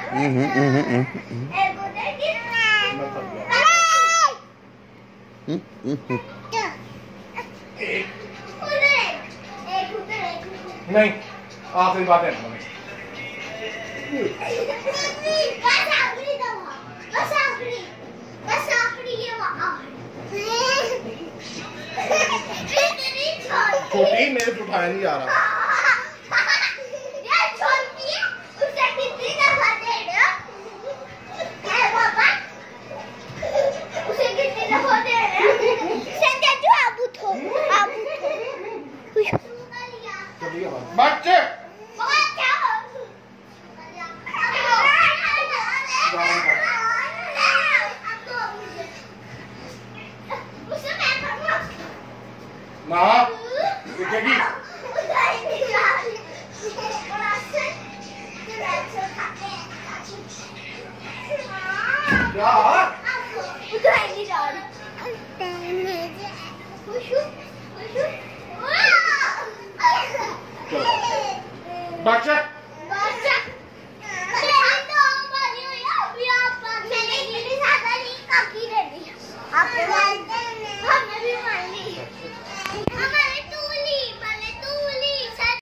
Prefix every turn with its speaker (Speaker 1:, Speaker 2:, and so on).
Speaker 1: नहीं, आखिरी बात है छोटी मेरे से उठाया नहीं जा रहा। बच्चे ना देखेगी बच्चे